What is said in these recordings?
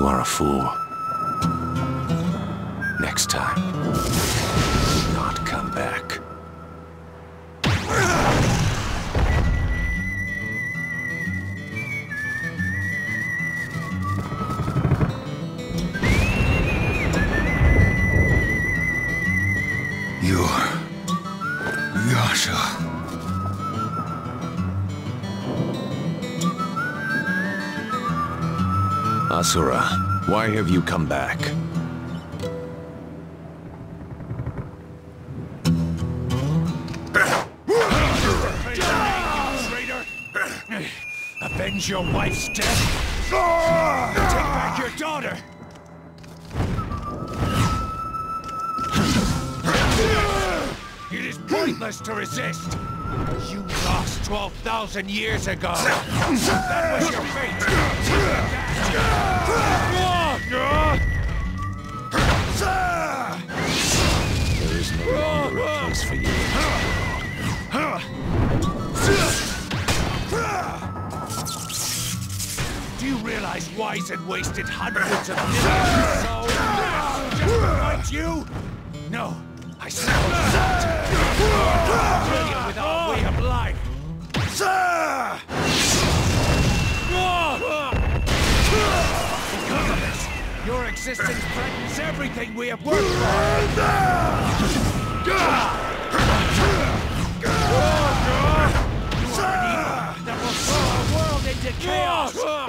You are a fool. Next time, do not come back. You're... Yasha. Asura, why have you come back? Avenge your wife's death? Take back your daughter! It is pointless to resist! You lost 12,000 years ago! That was your fate! There is no longer a place for you. Do you realize Wyzen wasted hundreds of millions of souls just to fight you? No, I suppose not. Brilliant with our way of life. Because of this, your existence threatens everything we have worked for. You are an evil that will throw our world into chaos.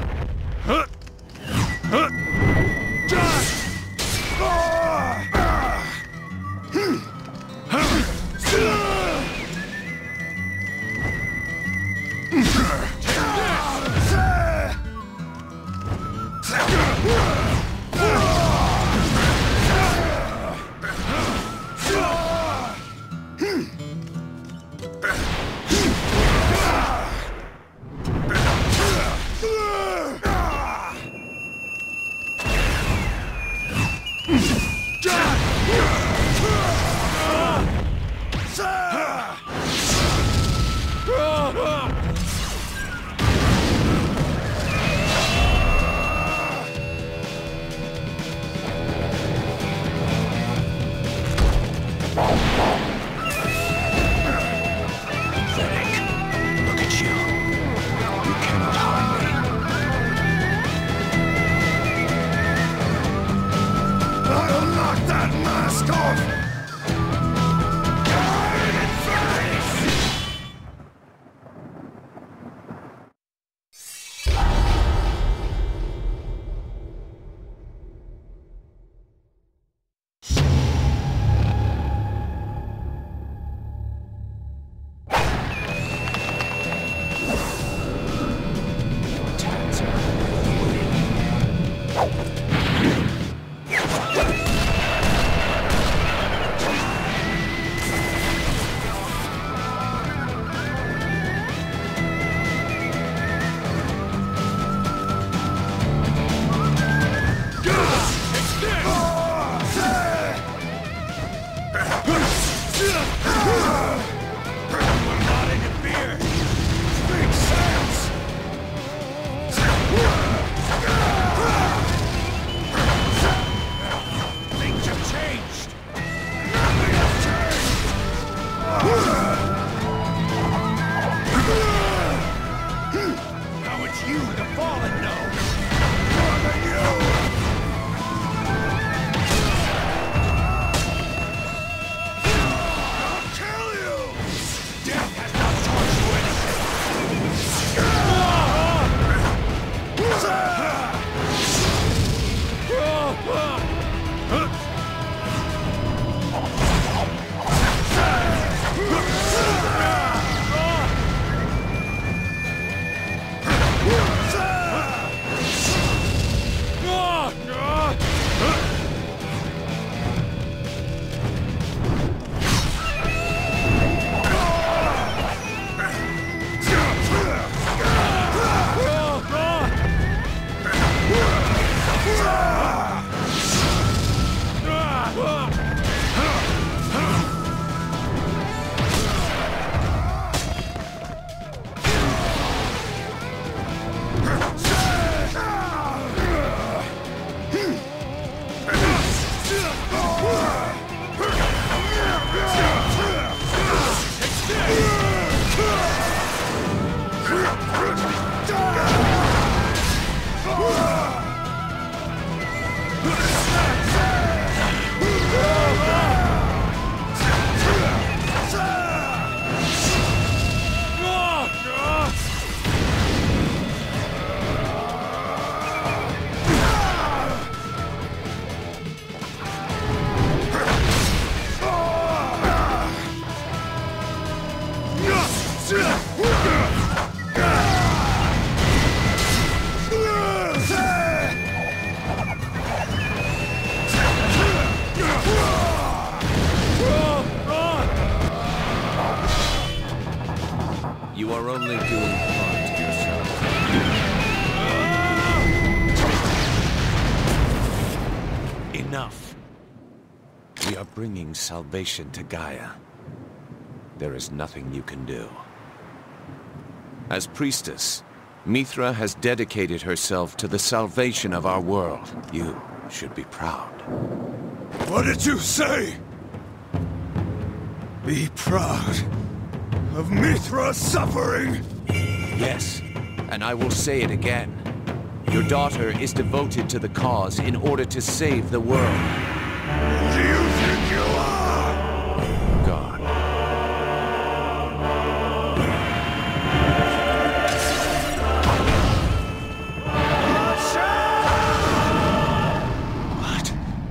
You are only doing harm to yourself. Enough. We are bringing salvation to Gaia. There is nothing you can do. As priestess, Mithra has dedicated herself to the salvation of our world. You should be proud. What did you say? Be proud of Mithra's suffering. Yes, and I will say it again. Your daughter is devoted to the cause in order to save the world. Who do you think you are? God. What?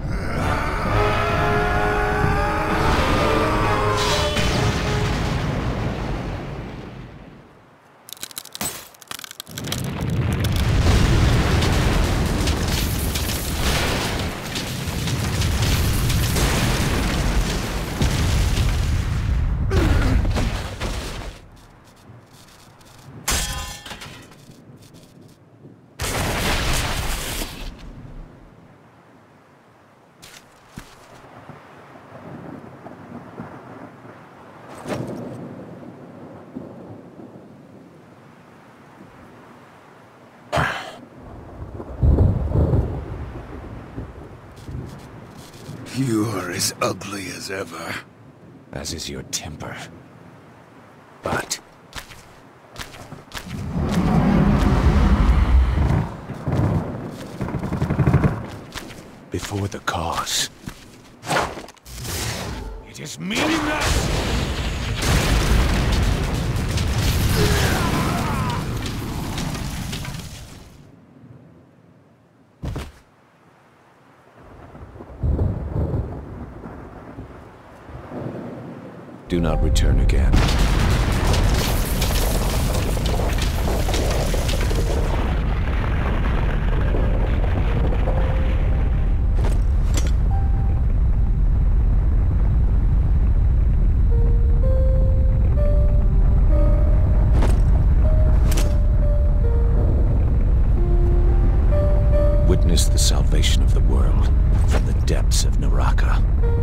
You are as ugly as ever. As is your temper. But... before the cause. It is meaningless! Do not return again. Witness the salvation of the world from the depths of Naraka.